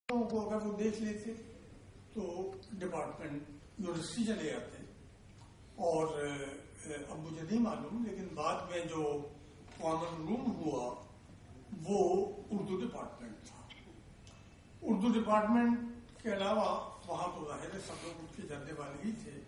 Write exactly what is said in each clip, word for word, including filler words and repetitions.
کو اگر وہ دیکھ لیتے تو ڈپارٹمنٹ یونیورسٹی چلے جاتے، اور اب مجھے نہیں معلوم لیکن بعد میں جو کامن روم ہوا وہ اردو ڈپارٹمنٹ تھا۔ اردو ڈپارٹمنٹ کے علاوہ وہاں تو ظاہر ہے سب لوگ اٹھ کے جانے والے ہی تھے،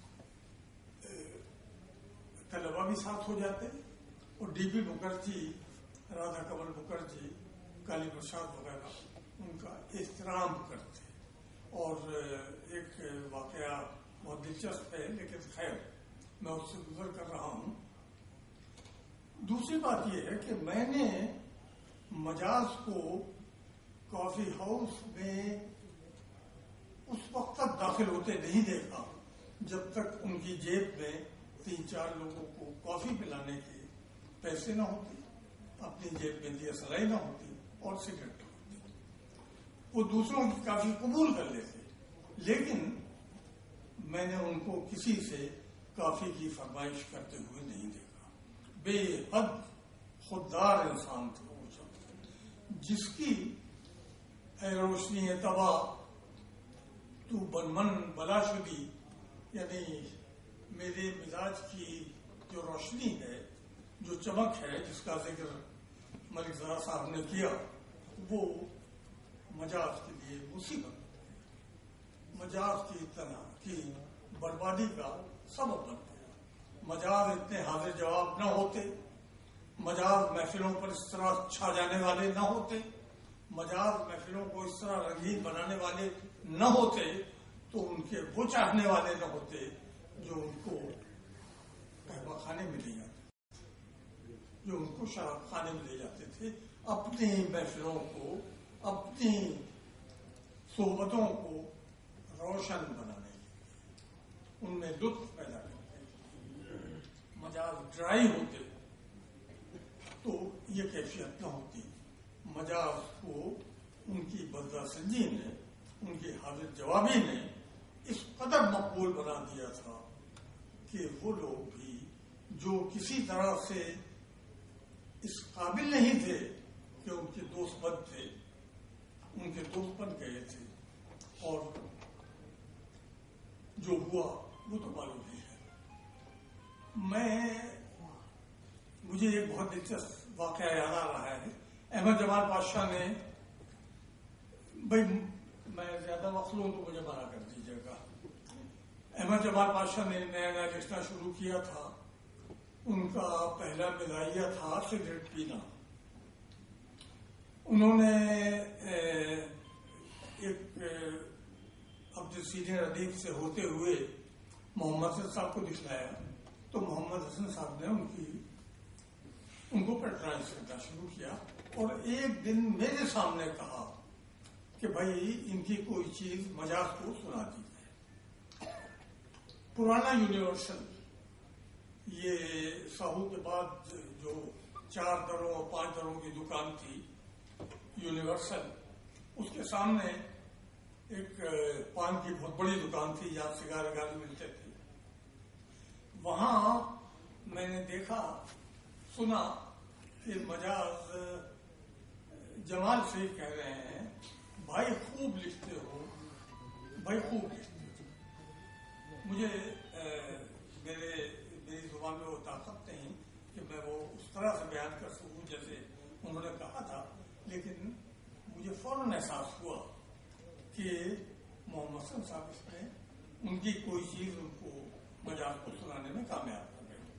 طلبا بھی ساتھ ہو جاتے، اور ڈی پی مکھرجی، رادھا کمل مکھرجی، کالی پرساد وغیرہ ان کا احترام کرتے۔ اور ایک واقعہ بہت دلچسپ ہے لیکن خیر میں اس سے گزر کر رہا ہوں۔ دوسری بات یہ ہے کہ میں نے مجاز کو کافی ہاؤس میں اس وقت تک داخل ہوتے نہیں دیکھا جب تک ان کی جیب میں تین چار لوگوں کو کافی پلانے کے پیسے نہ ہوتے، اپنی جیب میں دیا سلائی نہ ہوتی اور سگریٹ نہ ہوتی۔ وہ دوسروں کی کافی قبول کر لیتے، لیکن میں نے ان کو کسی سے کافی کی فرمائش کرتے ہوئے نہیں دیکھا۔ بے حد خوددار انسان تھا وہ سب، جس کی اے روشنی تباہ تو بنمن بلا شدی، یعنی میرے مزاج کی جو روشنی ہے، جو چمک ہے، جس کا ذکر ملک زرا صاحب نے کیا، وہ مجاز کے لیے مصیبت، مجاز کی طرح کی بربادی کا سبب بن گیا۔ مجاز اتنے حاضر جواب نہ ہوتے، مجاز محفلوں پر اس طرح چھا جانے والے نہ ہوتے، مجاز محفلوں کو اس طرح رنگین بنانے والے نہ ہوتے، تو ان کے وہ چاہنے والے نہ ہوتے جو ان کو قہوہ خانے میں لے جاتے، جو ان کو شراب خانے میں لے جاتے تھے، اپنی محفلوں کو، اپنی صحبتوں کو روشن بنانے کے لیے، ان میں لطف پیدا کرتے ہیں۔ مجاز ڈرائی ہوتے تو یہ کیفیت نہ ہوتی۔ مجاز کو ان کی بردہ سنجی نے، ان کی حاضر جوابی نے اس قدر مقبول بنا دیا تھا کہ وہ لوگ بھی جو کسی طرح سے اس قابل نہیں تھے کہ ان کے دوست بن تھے، ان کے دوست بن گئے تھے، اور جو ہوا وہ تو معلوم ہی ہے۔ میں مجھے ایک بہت دلچسپ واقعہ یاد آ رہا ہے۔ احمد جمال بادشاہ نے، بھائی میں زیادہ وقت لوں تو مجھے منع کر دیجیے گا، احمد جمال بادشاہ نے نیا نیا لکھنا شروع کیا تھا۔ ان کا پہلا مزاحیہ تھا سگریٹ پینا۔ انہوں نے ایک اپنے سینئر ادیب سے ہوتے ہوئے محمد حسن صاحب کو دکھلایا، تو محمد حسن صاحب نے ان کی ان کو پیٹرائز کرنا شروع کیا، اور ایک دن میرے سامنے کہا کہ بھائی ان کی کوئی چیز مجاز کو سنا دی جائے۔ پرانا یونیورسل، یہ ساہو کے بعد جو چار دروں اور پانچ دروں کی دکان تھی یونیورسل، اس کے سامنے ایک پان کی بہت بڑی دکان تھی جہاں سگار وغیرہ ملتے تھے۔ وہاں میں نے دیکھا، سنا کہ مجاز جمال سے کہہ رہے ہیں بھائی خوب لکھتے ہو، بھائی خوب لکھتے ہو۔ مجھے میرے میری زبان میں وہ طاقت نہیں کہ میں وہ اس طرح سے بیان کر سکوں جیسے انہوں نے کہا تھا، لیکن مجھے فوراً احساس ہوا کہ محمد حسن صاحب اس میں ان کی کوئی چیز ان کو مجاز کو سنانے میں کامیاب کر گئی۔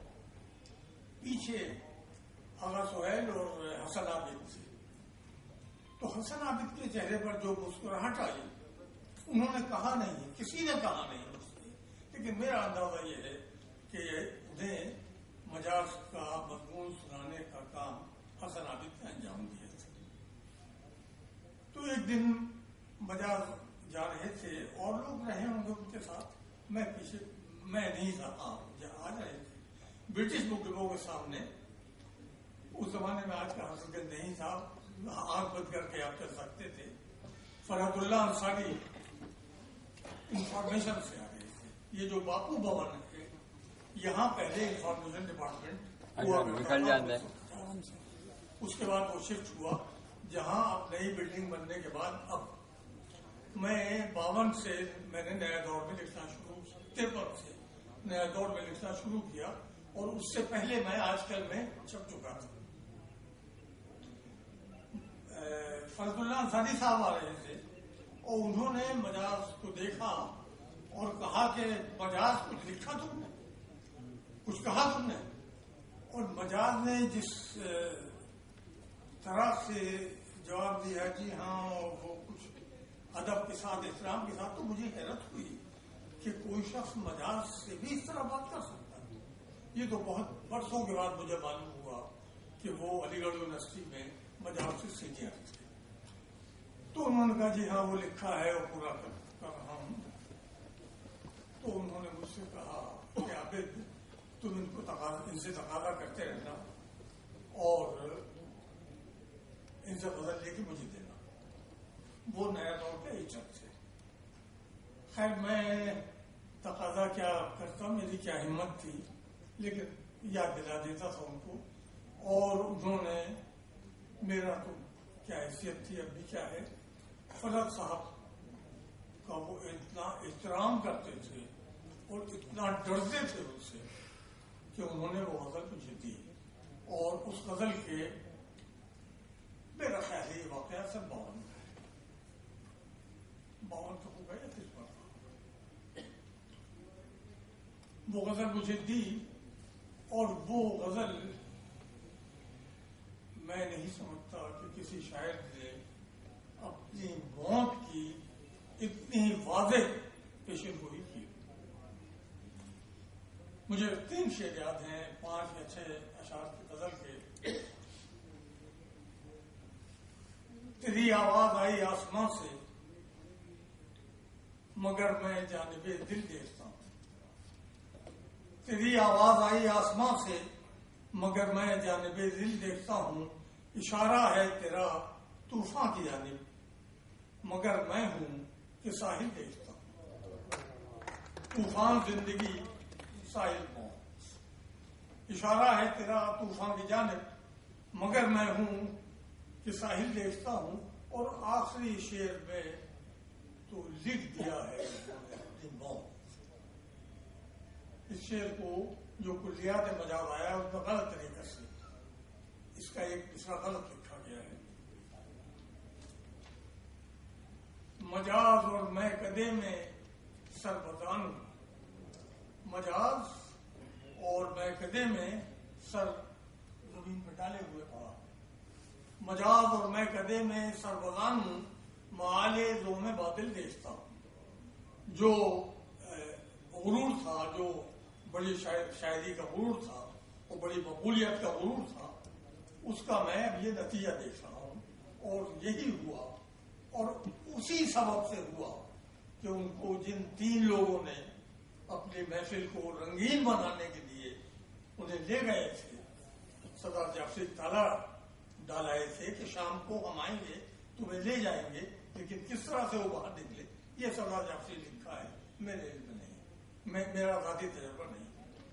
پیچھے آغا سہیل اور حسن عابد سے، تو حسن عابد کے چہرے پر جو مسکراہٹ آئی، انہوں نے کہا نہیں، کسی نے کہا نہیں اس سے، لیکن میرا اندازہ یہ ہے کہ انہیں مجاز کا مضمون سنانے کا کام حسن عابد نے انجام دیا تھا۔ تو ایک دن مجاز جا رہے تھے اور لوگ رہے ہوں گے ان کے ساتھ، میں پیچھے میں نہیں تھا، آ رہے تھے برٹش بک ڈپو کے سامنے۔ اس زمانے میں آج کا حسن گنج نہیں تھا، آنکھ بند کر کے آپ چل سکتے تھے۔ فرحت اللہ انصاری انفارمیشن سے آ رہے تھے۔ یہ جو باپو بھون ہے، یہاں پہلے انفارمیشن ڈپارٹمنٹ ہوا کرتا تھا، اس کے بعد وہ شفٹ ہوا، جہاں اب نئی بلڈنگ بننے کے بعد اب میں باون سے میں نے نیا دور میں لکھنا شروع ترپن سے نیا دور میں لکھنا شروع کیا، اور اس سے پہلے میں آج کل میں چھپ چکا تھا۔ فرض اللہ انصاری صاحب آ رہے تھے اور انہوں نے مجاز کو دیکھا اور کہا کہ مجاز کچھ لکھا تم نے، کچھ کہا تم نے، اور مجاز نے جس طرح سے جواب دیا جی ہاں، اور وہ کچھ ادب کے ساتھ احترام کے ساتھ، تو مجھے حیرت ہوئی کہ کوئی شخص مجاز سے بھی اس طرح بات کر سکتا ہے۔ یہ تو بہت برسوں کے بعد مجھے معلوم ہوا کہ وہ علی گڑھ یونیورسٹی میں مجاز سے سینئر تھے۔ تو انہوں نے کہا جی ہاں وہ لکھا ہے اور پورا کر رہا ہوں۔ تو انہوں نے مجھ سے کہا کہ عابد تم ان کو تقاضا ان سے تقاضا کرتے رہنا اور ان سے غزل لے کے مجھے دینا۔ وہ نیا دور کے ایچر تھے۔ خیر میں تقاضا کیا کرتا، میری کیا ہمت تھی، لیکن یاد دلا دیتا تھا ان کو، اور انہوں نے میرا تو کیا حیثیت تھی، اب بھی کیا ہے، فلک صاحب کا وہ اتنا احترام کرتے تھے اور اتنا ڈرتے تھے اس سے کہ انہوں نے وہ غزل مجھے دی، اور اس غزل کے میرا خیال ہے یہ واقعہ سب باون کا ہے، باون تو ہو گیا کس پر وہ غزل مجھے دی، اور وہ غزل میں نہیں سمجھتا کہ کسی شاعر نے اپنی موت کی اتنی واضح پیشن گوئی کی۔ مجھے تین شعر یاد ہیں، پانچ یا چھ اشعار کی غزل کے۔ تیری آواز آئی آسمان سے مگر میں جانب دل دیکھتا ہوں، تیری آواز آئی آسمان سے مگر میں جانب دل دیکھتا ہوں، اشارہ ہے تیرا طوفان کی جانب مگر میں ہوں کہ ساحل دیکھتا ہوں، طوفان زندگی ساحل موت، اشارہ ہے تیرا طوفان کی جانب مگر میں ہوں کہ ساحل دیکھتا ہوں، اور آخری شعر میں تو لکھ دیا ہے اپنی موت۔ اس شعر کو جو کلیات مجاز آیا اس میں غلط طریقے سے اس کا ایک دوسرا غلط لکھا گیا ہے۔ مجاز اور میں کدے میں سر بدانوں، مجاز اور میں کدے میں سر زمین پہ ڈالے ہوئے پڑا، مجاز اور میں کدے میں سر بدانوں، معالے دو میں بادل دیکھتا ہوں۔ جو غرور تھا، جو بڑی شاعری کا غرور تھا اور بڑی مقبولیت کا غرور تھا، اس کا میں اب یہ نتیجہ دیکھ رہا ہوں، اور یہی ہوا، اور اسی سبب سے ہوا کہ ان کو جن تین لوگوں نے اپنی محفل کو رنگین بنانے کے لیے انہیں لے گئے تھے، سردار جعفری تالا ڈالائے تھے کہ شام کو ہم آئیں گے تمہیں لے جائیں گے، لیکن کس طرح سے وہ باہر نکلے یہ سردار جعفری لکھا ہے، میرے علم میں نہیں، میں میرا ذاتی تجربہ نہیں۔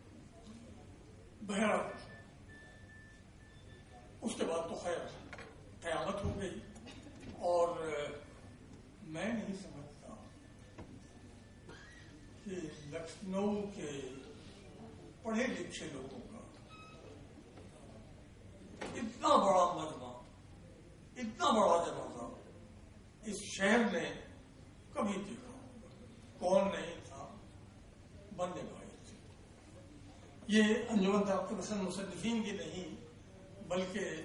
بہرحال اس کے بعد تو خیر قیامت ہو گئی، اور میں نہیں سمجھتا کہ لکھنؤ کے پڑھے لکھے لوگوں کا اتنا بڑا مجمع، اتنا بڑا جنازہ اس شہر نے کبھی دیکھا ہوگا۔ کون نہیں تھا، بننے بھائی تھے۔ یہ انجمن ترقی پسند مصنفین کی نہیں بلکہ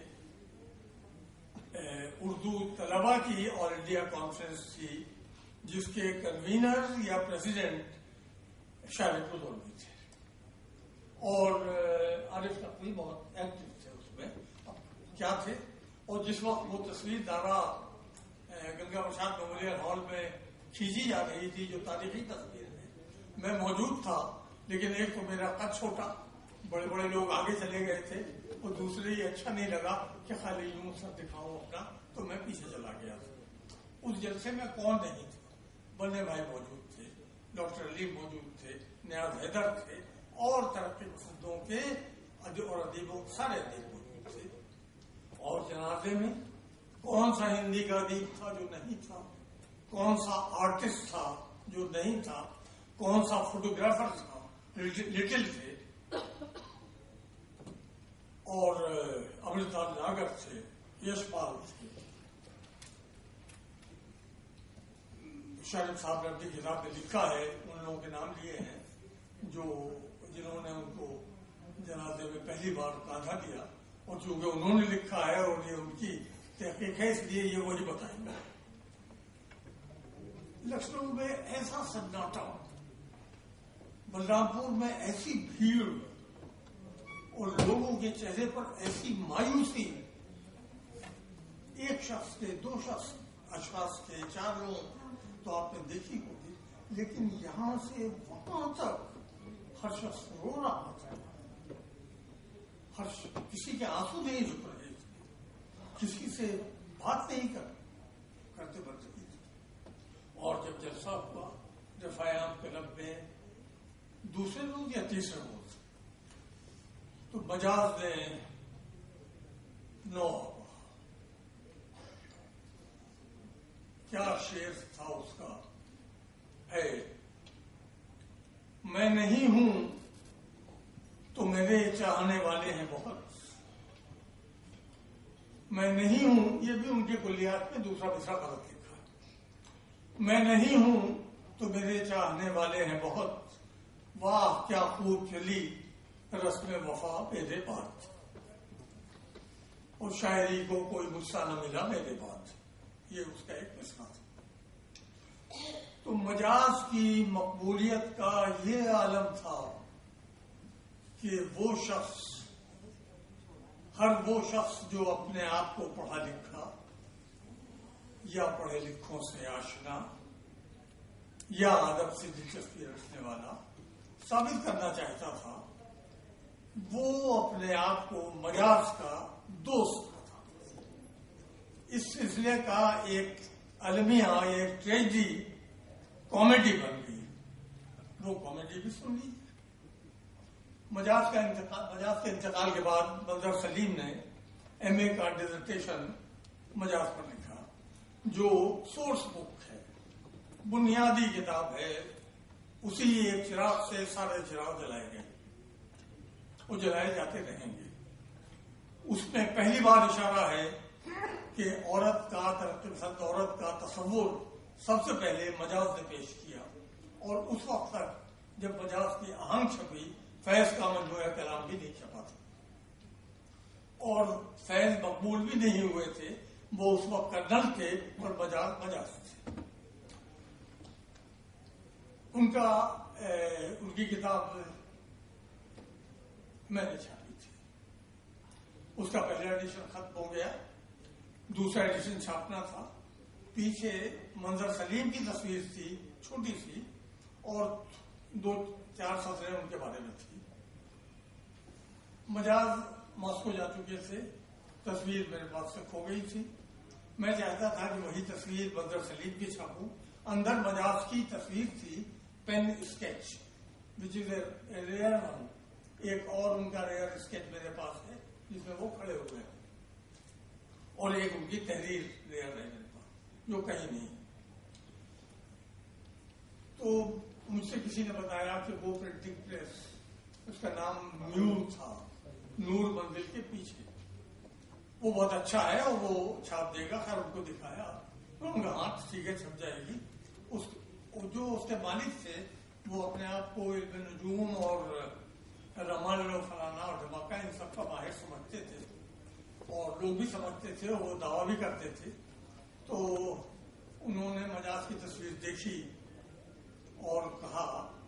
اردو طلبا کی آل انڈیا کانفرنس تھی، جس کے کنوینر یا پریزیڈنٹ شاہد بزرگ بھی تھے، اور عارف نقوی بہت ایکٹیو تھے اس میں، کیا تھے۔ اور جس وقت وہ تصویر دارا گنگا پرساد میموریل ہال میں کھینچی جا رہی تھی، جو تاریخی تصویر ہے، میں موجود تھا، لیکن ایک تو میرا قد چھوٹا، بڑے بڑے لوگ آگے چلے گئے تھے، اور دوسرے یہ اچھا نہیں لگا کہ خالی یوں سر دکھاؤں اپنا، تو میں پیچھے چلا گیا تھا۔ اس جلسے میں کون نہیں تھا، بلے بھائی موجود تھے، ڈاکٹر علی موجود تھے، نیاز حیدر تھے، اور ترقی پسندوں کے اور ادیبوں سارے ادیب موجود تھے۔ اور جنازے میں کون سا ہندی کا ادیب تھا جو نہیں تھا، کون سا آرٹسٹ تھا جو نہیں تھا، کون سا فوٹوگرافر تھا، لٹل تھے، اور امرتا ناگر تھے، یش پال تھے. شارف صاحب نے اپنی کتاب میں لکھا ہے، ان لوگوں کے نام لیے ہیں جو جنہوں نے ان کو جنازے میں پہلی بار کاندھا دیا، اور چونکہ انہوں نے لکھا ہے اور یہ ان کی تحقیق ہے اس لیے یہ وہی بتائیں گے. لکھنؤ میں ایسا سناٹا، بلرام پور میں ایسی بھیڑ اور لوگوں کے چہرے پر ایسی مایوسی، ایک شخص کے، دو شخص اشخاص کے، چار لوگ تو آپ نے دیکھی ہوگی، لیکن یہاں سے وہاں تک ہر شخص رو رہا تھا، ہر کسی کے آنسو نہیں رک رہے تھے، کسی سے بات نہیں کر کرتے بڑھ رہی تھی. اور جب جلسہ ہوا دفاع عام کلب میں دوسرے روز یا تیسرے روز تو مجاز نے نو کیا شعر تھا اس کا ہے، میں نہیں ہوں تو میرے چاہنے والے ہیں بہت، میں نہیں ہوں، یہ بھی ان کے کلیات میں دوسرا تیسرا غلط لکھا ہے، میں نہیں ہوں تو میرے چاہنے والے ہیں بہت، واہ کیا خوب چلی رسم وفا میرے بات، اور شاعری کو کوئی غصہ نہ ملا میرے بات، یہ اس کا ایک مصرع تھا. تو مجاز کی مقبولیت کا یہ عالم تھا کہ وہ شخص، ہر وہ شخص جو اپنے آپ کو پڑھا لکھا یا پڑھے لکھوں سے آشنا یا ادب سے دلچسپی رکھنے والا ثابت کرنا چاہتا تھا، وہ اپنے آپ کو مجاز کا دوست تھا. اس سلسلے کا ایک المیہ، ایک ٹریجڈی کامیڈی بن گئی. وہ کامیڈی بھی سن لی. مجاز کا انتقال مجاز کے انتقال کے بعد منظر سلیم نے ایم اے کا ڈیزرٹیشن مجاز پر لکھا، جو سورس بک ہے، بنیادی کتاب ہے. اسی ایک چراغ سے سارے چراغ جلائے گئے، وہ جلائے جاتے رہیں گے. اس میں پہلی بار اشارہ ہے کہ عورت کا ترقی پسند عورت کا تصور سب سے پہلے مجاز نے پیش کیا، اور اس وقت تک جب مجاز کی آہنگ چھپی، فیض کا مجموعہ کلام بھی نہیں چھپا تھا، اور فیض مقبول بھی نہیں ہوئے تھے. وہ اس وقت کرنل تھے اور مجاز مجاز تھے. ان کا ان کی کتاب میں نے چھاپی تھی، اس کا پہلا ایڈیشن ختم ہو گیا، دوسرا ایڈیشن چھاپنا تھا. پیچھے منظر سلیم کی تصویر تھی چھوٹی سی، اور دو چار سطریں ان کے بارے میں تھی. مجاز ماسکو جا چکے تھے، تصویر میرے پاس سے کھو گئی تھی. میں چاہتا تھا کہ وہی تصویر منظر سلیم کی چھاپوں. اندر مجاز کی تصویر تھی، pen sketch which is a rare one. ایک اور ان کا ریئر اسکیچ میرے پاس ہے جس میں وہ کھڑے ہوئے ہیں، اور ایک ان کی تحریر ریئر ہے میرے پاس جو کہیں نہیں. تو مجھ سے کسی نے بتایا کہ وہ پرنٹنگ پریس، اس کا نام نیور تھا، نور منزل کے پیچھے، وہ بہت اچھا ہے اور وہ چھاپ دے گا. خیر ان کو دکھایا، ان کا ہاتھ ٹھیک ہے چھپ جائے گی. اس جو اس کے مالک تھے وہ اپنے آپ کو علم نجوم اور رمال و فلانا اور دھماکہ ان سب کا ماہر سمجھتے تھے، اور لوگ بھی سمجھتے تھے، وہ دعویٰ بھی کرتے تھے. تو انہوں نے مجاز کی تصویر دیکھی اور کہا،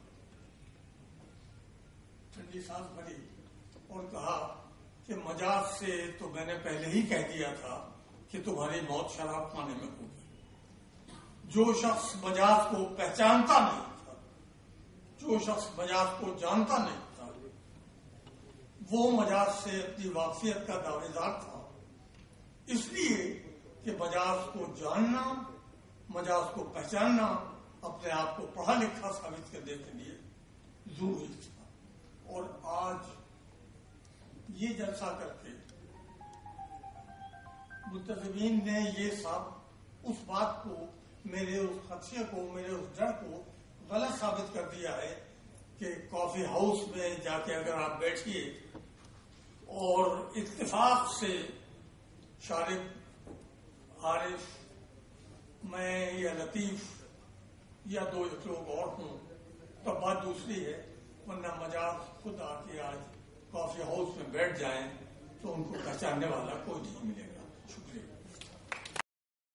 ٹھنڈی سانس بھری اور کہا کہ مجاز سے تو میں نے پہلے ہی کہہ دیا تھا کہ تمہاری موت شراب خانے میں ہوگی. جو شخص مجاز کو پہچانتا نہیں تھا، جو شخص مجاز کو جانتا نہیں تھا، وہ مجاز سے اپنی واقفیت کا دعوے دار تھا. اس لیے کہ مجاز کو جاننا، مجاز کو پہچاننا اپنے آپ کو پڑھا لکھا ثابت کرنے کے لیے ضروری تھا. اور آج یہ جلسہ کر کے منتظمین نے یہ سب اس بات کو میرے اس خدشے کو، میرے اس ڈر کو غلط ثابت کر دیا ہے کہ کافی ہاؤس میں جا کے اگر آپ بیٹھیے اور اتفاق سے شارب، عارف، میں یا لطیف یا دو ایک لوگ اور ہوں تو بات دوسری ہے، ورنہ مجاز خود آ کے آج کافی ہاؤس میں بیٹھ جائیں تو ان کو پہچاننے والا کوئی نہیں ملے گا. شکریہ.